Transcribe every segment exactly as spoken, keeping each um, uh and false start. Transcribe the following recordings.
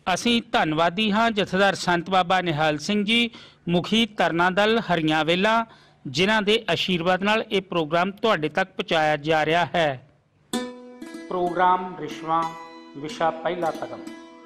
ਅਸੀਂ ਧੰਨਵਾਦੀ ਹਾਂ ਜਥੇਦਾਰ ਸੰਤ ਬਾਬਾ ਨਿਹਾਲ ਸਿੰਘ ਜੀ, ਮੁਖੀ ਤਰਨਾ ਦਲ ਹਰੀਆਂ ਵੇਲਾ, ਜਿਨ੍ਹਾਂ ਦੇ ਆਸ਼ੀਰਵਾਦ ਨਾਲ ਇਹ ਪ੍ਰੋਗਰਾਮ ਤੁਹਾਡੇ ਤੱਕ ਪਹੁੰਚਾਇਆ ਜਾ ਰਿਹਾ ਹੈ। ਪ੍ਰੋਗਰਾਮ ਰਿਸ਼ਵਾਂ ਵਿਸ਼ਾ ਪਹਿਲਾ ਕਦਮ।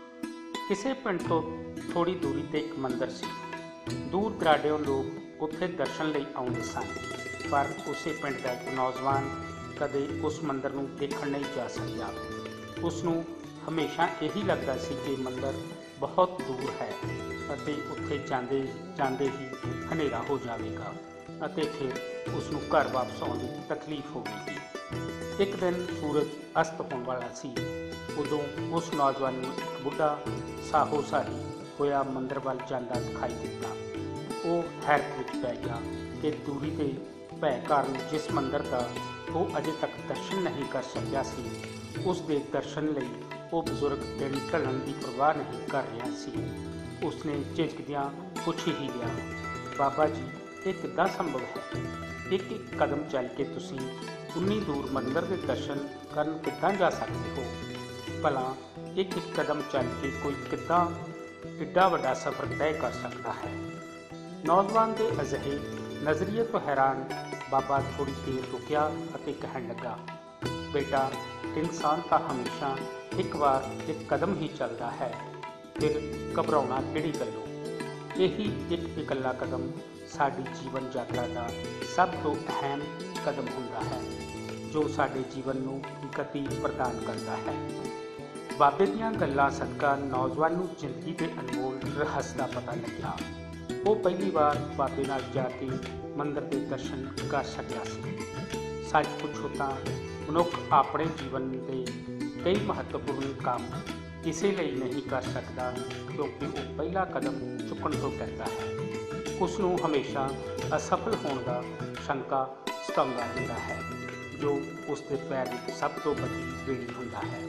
ਕਿਸੇ ਪਿੰਡ ਤੋਂ ਥੋੜੀ ਦੂਰੀ ਤੇ ਇੱਕ ਮੰਦਰ ਸੀ। ਦੂਰ ਦਰਾਡਿਓਂ ਲੋਕ ਉੱਥੇ ਦਰਸ਼ਨ ਲਈ ਆਉਂਦੇ ਸਨ, ਪਰ ਉਸੇ ਪਿੰਡ ਦਾ ਇੱਕ ਨੌਜਵਾਨ ਕਦੇ ਉਸ ਮੰਦਰ ਨੂੰ ਦੇਖਣ ਨਹੀਂ ਜਾ ਸਕਿਆ। ਉਸ ਨੂੰ ਹਮੇਸ਼ਾ ਇਹੀ ਲੱਗਦਾ ਸੀ ਕਿ ਮੰਦਰ ਬਹੁਤ ਦੂਰ ਹੈ ਅਤੇ ਉੱਥੇ ਜਾਂਦੇ ਜਾਂਦੇ ਹੀ ਹਨੇਰਾ ਹੋ ਜਾਵੇਗਾ ਅਤੇ ਫਿਰ ਉਸ ਨੂੰ ਘਰ ਵਾਪਸ ਆਉਣ ਦੀ ਤਕਲੀਫ ਹੋਵੇਗੀ। ਇੱਕ ਦਿਨ ਸੂਰਜ ਅਸਤ ਹੋਣ ਵਾਲਾ ਸੀ। ਉਦੋਂ ਉਸ ਨੌਜਵਾਨ ਨੂੰ ਇੱਕ ਬੁੱਢਾ ਸਾਹੋ ਸਾਹੀ ਹੋਇਆ ਮੰਦਰ ਵੱਲ ਜਾਂਦਾ ਦਿਖਾਈ ਦਿੱਤਾ। ਉਹ ਹੈਰਤ ਵਿੱਚ ਪੈ ਗਿਆ ਕਿ ਦੂਰੀ ਦੇ ਭੈ ਕਾਰਨ ਜਿਸ ਮੰਦਰ ਦਾ ਉਹ ਅਜੇ ਤੱਕ ਦਰਸ਼ਨ ਨਹੀਂ ਕਰ ਸਕਿਆ ਸੀ, ਉਸ ਦੇ ਦਰਸ਼ਨ ਲਈ ਉਹ ਬਜ਼ੁਰਗ ਦਿਨ ਢਲਣ ਦੀ ਪਰਵਾਹ ਨਹੀਂ ਕਰ ਰਿਹਾ ਸੀ। ਉਸਨੇ ਝਿਜਕਦਿਆਂ ਪੁੱਛ ਹੀ ਲਿਆ, ਬਾਬਾ ਜੀ ਇਹ ਕਿੱਦਾਂ ਸੰਭਵ ਹੈ? ਇੱਕ ਇੱਕ ਕਦਮ ਚੱਲ ਕੇ ਤੁਸੀਂ ਉਨੀ ਦੂਰ ਮੰਦਰ ਦੇ ਦਰਸ਼ਨ ਕਰਨ ਕਿੱਦਾਂ ਜਾ ਸਕਦੇ ਹੋ? ਭਲਾ ਇੱਕ ਇੱਕ ਕਦਮ ਚੱਲ ਕੇ ਕੋਈ ਕਿੱਦਾਂ ਏਡਾ ਵੱਡਾ ਸਫ਼ਰ ਤੈਅ ਕਰ ਸਕਦਾ ਹੈ? ਨੌਜਵਾਨ ਦੇ ਅਜਿਹੇ ਨਜ਼ਰੀਏ ਤੋਂ ਹੈਰਾਨ ਬਾਬਾ ਥੋੜ੍ਹੀ ਦੇਰ ਰੁਕਿਆ ਅਤੇ ਕਹਿਣ ਲੱਗਾ, ਬੇਟਾ ਇਨਸਾਨ ਤਾਂ ਹਮੇਸ਼ਾ ਇੱਕ ਵਾਰ ਇੱਕ ਕਦਮ ਹੀ ਚੱਲਦਾ ਹੈ, ਫਿਰ ਘਬਰਾਉਣਾ ਕਿਹੜੀ ਗੱਲੋਂ? ਇਹੀ ਇੱਕ ਇਕੱਲਾ ਕਦਮ ਸਾਡੀ ਜੀਵਨ ਯਾਤਰਾ ਦਾ ਸਭ ਤੋਂ ਅਹਿਮ ਕਦਮ ਹੁੰਦਾ ਹੈ, ਜੋ ਸਾਡੇ ਜੀਵਨ ਨੂੰ ਗਤੀ ਪ੍ਰਦਾਨ ਕਰਦਾ ਹੈ। ਬਾਬੇ ਦੀਆਂ ਗੱਲਾਂ ਸਦਕਾ ਨੌਜਵਾਨ ਨੂੰ ਜ਼ਿੰਦਗੀ ਦੇ ਅਨਮੋਲ ਰਹੱਸ ਦਾ ਪਤਾ ਲੱਗਿਆ। ਉਹ ਪਹਿਲੀ ਵਾਰ ਬਾਬੇ ਨਾਲ ਜਾ ਕੇ ਮੰਦਰ ਦੇ ਦਰਸ਼ਨ ਕਰ ਸਕਿਆ ਸੀ। ਸੱਚ ਪੁੱਛੋ ਤਾਂ ਮਨੁੱਖ ਆਪਣੇ ਜੀਵਨ ਦੇ ਕਈ ਮਹੱਤਵਪੂਰਨ ਕੰਮ ਇਸੇ ਲਈ ਨਹੀਂ ਕਰ ਸਕਦਾ ਕਿਉਂਕਿ ਉਹ ਪਹਿਲਾ ਕਦਮ ਚੁੱਕਣ ਤੋਂ ਡਰਦਾ ਹੈ। ਉਸ ਨੂੰ ਹਮੇਸ਼ਾ ਅਸਫਲ ਹੋਣ ਦਾ ਸ਼ੰਕਾ ਸਤਾਉਂਦਾ ਰਹਿੰਦਾ ਹੈ, ਜੋ ਉਸ ਦੇ ਪੈਰ ਵਿੱਚ ਸਭ ਤੋਂ ਵੱਡੀ ਬੇੜੀ ਹੁੰਦਾ ਹੈ।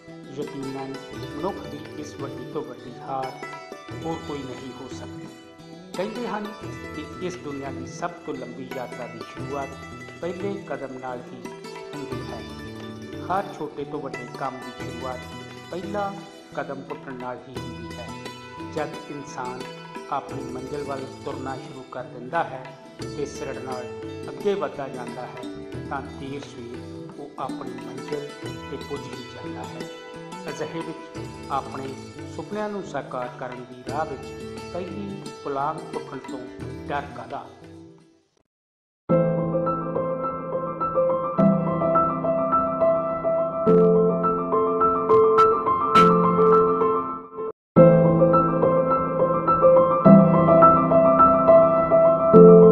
ਯਕੀਨਨ ਮਨੁੱਖ ਦੀ ਇਸ ਵੱਡੀ ਤੋਂ ਵੱਡੀ ਹਾਰ ਹੋਰ ਕੋਈ ਨਹੀਂ ਹੋ ਸਕਦੀ। ਕਹਿੰਦੇ ਹਨ ਕਿ ਇਸ ਦੁਨੀਆ ਦੀ ਸਭ ਤੋਂ ਲੰਬੀ ਯਾਤਰਾ ਦੀ ਸ਼ੁਰੂਆਤ ਪਹਿਲੇ ਕਦਮ ਨਾਲ ਹੀ ਹੁੰਦੀ ਹੈ। ਹਰ ਛੋਟੇ ਤੋਂ ਵੱਡੇ ਕੰਮ ਦੀ ਸ਼ੁਰੂਆਤ ਪਹਿਲਾ ਕਦਮ ਪੁੱਟਣ ਨਾਲ ਹੀ ਹੁੰਦੀ ਹੈ। ਜਦ ਇਨਸਾਨ ਆਪਣੀ ਮੰਜ਼ਿਲ ਵੱਲ ਤੁਰਨਾ ਸ਼ੁਰੂ ਕਰ ਦਿੰਦਾ ਹੈ ਤੇ ਸਿਰੜ ਨਾਲ ਅੱਗੇ ਵੱਧਦਾ ਜਾਂਦਾ ਹੈ ਤਾਂ ਦੇਰ ਸਵੇਰ ਉਹ ਆਪਣੀ ਮੰਜ਼ਿਲ 'ਤੇ ਪੁੱਜ ਹੀ ਜਾਂਦਾ ਹੈ। ਅਜਿਹੇ ਵਿੱਚ ਆਪਣੇ ਸੁਪਨਿਆਂ ਨੂੰ ਸਾਕਾਰ ਕਰਨ ਦੀ ਰਾਹ ਵਿੱਚ ਪਹਿਲੀ ਪੁਲਾਂਘ ਪੁੱਟਣ ਤੋਂ ਡਰ ਕਾਹਦਾ? you